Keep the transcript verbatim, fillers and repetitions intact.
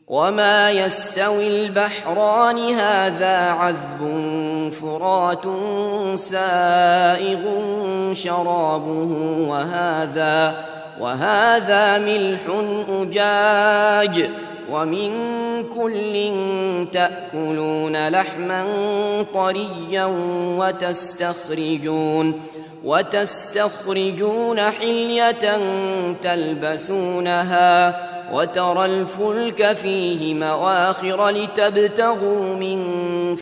وما يستوي البحران هذا عذب فرات سائغ شرابه وهذا وهذا ملح أجاج ومن كل تأكلون لحما طريا وتستخرجون وتستخرجون حلية تلبسونها وترى الفلك فيه مواخر لتبتغوا من